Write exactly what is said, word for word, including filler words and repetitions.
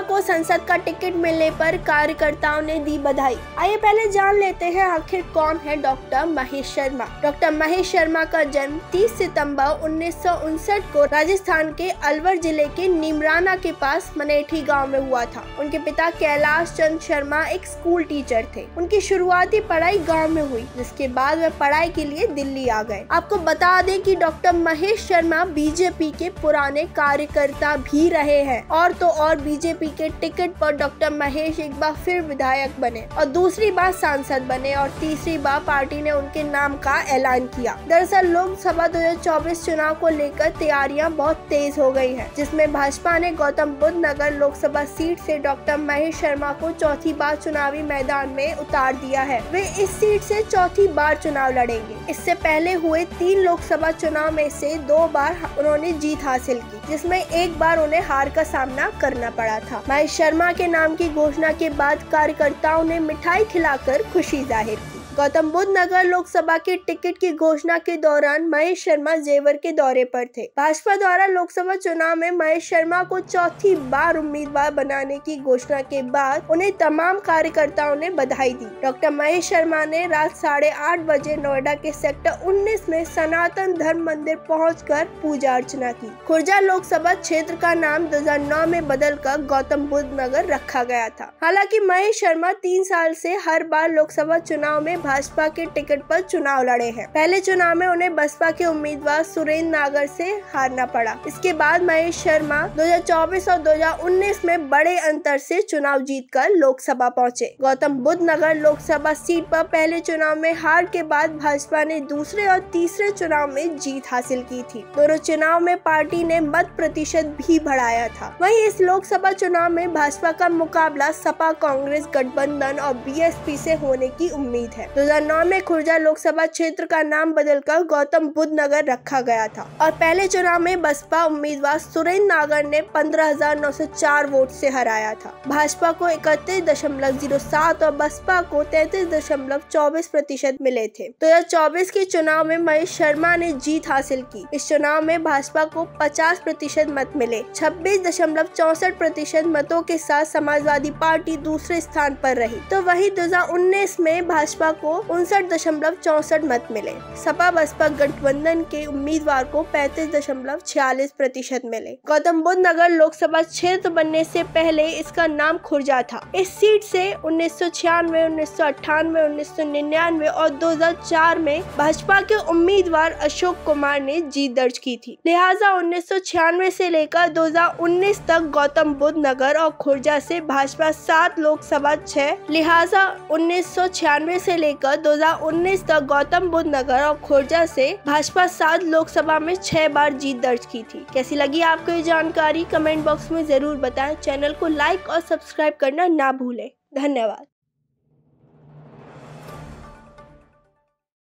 को संसद का टिकट मिलने पर कार्यकर्ताओं ने दी बधाई। आइए पहले जान लेते हैं आखिर कौन है डॉक्टर महेश शर्मा। डॉक्टर महेश शर्मा का जन्म तीस सितंबर उन्नीस सौ उनसठ को राजस्थान के अलवर जिले के नीमराना के पास मनेठी गांव में हुआ था। उनके पिता कैलाश चंद शर्मा एक स्कूल टीचर थे। उनकी शुरुआती पढ़ाई गांव में हुई, जिसके बाद वे पढ़ाई के लिए दिल्ली आ गए। आपको बता दें कि डॉक्टर महेश शर्मा बीजेपी के पुराने कार्यकर्ता भी रहे हैं और तो और बीजेपी के टिकट पर डॉक्टर महेश एक बार फिर विधायक बने और दूसरी बार सांसद बने और तीसरी बार पार्टी ने उनके नाम का ऐलान किया। दरअसल लोकसभा दो हजार चौबीस चुनाव को लेकर तैयारियां बहुत तेज हो गई हैं, जिसमें भाजपा ने गौतम बुद्ध नगर लोकसभा सीट से डॉक्टर महेश शर्मा को चौथी बार चुनावी मैदान में उतार दिया है। वे इस सीट से चौथी बार चुनाव लड़ेंगे। इससे पहले हुए तीन लोकसभा चुनाव में से दो बार उन्होंने जीत हासिल की, जिसमें एक बार उन्हें हार का सामना करना पड़ा था। महेश शर्मा के नाम की घोषणा के बाद कार्यकर्ताओं ने मिठाई खिलाकर खुशी जाहिर की। गौतम बुद्ध नगर लोकसभा के टिकट की घोषणा के दौरान महेश शर्मा जेवर के दौरे पर थे। भाजपा द्वारा लोकसभा चुनाव में महेश शर्मा को चौथी बार उम्मीदवार बनाने की घोषणा के बाद उन्हें तमाम कार्यकर्ताओं ने बधाई दी। डॉक्टर महेश शर्मा ने रात साढ़े आठ बजे नोएडा के सेक्टर उन्नीस में सनातन धर्म मंदिर पहुंचकर पूजा अर्चना की। खुर्जा लोकसभा क्षेत्र का नाम दो हजार नौ में बदलकर गौतम बुद्ध नगर रखा गया था। हालांकि महेश शर्मा तीन साल से हर बार लोकसभा चुनाव में भाजपा के टिकट पर चुनाव लड़े हैं। पहले चुनाव में उन्हें बसपा के उम्मीदवार सुरेंद्र नागर से हारना पड़ा। इसके बाद महेश शर्मा दो हजार चौबीस और दो हजार उन्नीस में बड़े अंतर से चुनाव जीतकर लोकसभा पहुंचे। गौतम बुद्ध नगर लोकसभा सीट पर पहले चुनाव में हार के बाद भाजपा ने दूसरे और तीसरे चुनाव में जीत हासिल की थी। दोनों चुनाव में पार्टी ने मत प्रतिशत भी बढ़ाया था। वहीं इस लोकसभा चुनाव में भाजपा का मुकाबला सपा कांग्रेस गठबंधन और बीएसपी से होने की उम्मीद है। दो हजार नौ में खुर्जा लोकसभा क्षेत्र का नाम बदलकर गौतम बुद्ध नगर रखा गया था और पहले चुनाव में बसपा उम्मीदवार सुरेंद्र नागर ने पंद्रह हजार नौ सौ चार वोट से हराया था। भाजपा को इकतीस दशमलव जीरो सात और बसपा को तैंतीस दशमलव चौबीस प्रतिशत मिले थे। दो हजार चौबीस के चुनाव में महेश शर्मा ने जीत हासिल की। इस चुनाव में भाजपा को पचास प्रतिशत मत मिले। छब्बीस दशमलव चौसठ प्रतिशत मतों के साथ समाजवादी पार्टी दूसरे स्थान पर रही, तो वही दो हजार उन्नीस में भाजपा को उनसठ दशमलव चौसठ मत मिले। सपा बसपा गठबंधन के उम्मीदवार को पैंतीस दशमलव छियालीस प्रतिशत मिले। गौतम बुद्ध नगर लोकसभा क्षेत्र बनने से पहले इसका नाम खुर्जा था। इस सीट से उन्नीस सौ छियानवे, उन्नीस सौ अट्ठानवे, उन्नीस सौ निन्यानवे और दो हजार चार में भाजपा के उम्मीदवार अशोक कुमार ने जीत दर्ज की थी। लिहाजा उन्नीस सौ छियानवे से लेकर दो हजार उन्नीस तक गौतम बुद्ध नगर और खुर्जा से भाजपा सात लोकसभा छह लिहाजा उन्नीस सौ छियानवे से लेकर दो हजार उन्नीस तक गौतम बुद्ध नगर और खुर्जा से भाजपा सात लोकसभा में छह बार जीत दर्ज की थी। कैसी लगी आपको ये जानकारी कमेंट बॉक्स में जरूर बताएं। चैनल को लाइक और सब्सक्राइब करना ना भूलें। धन्यवाद।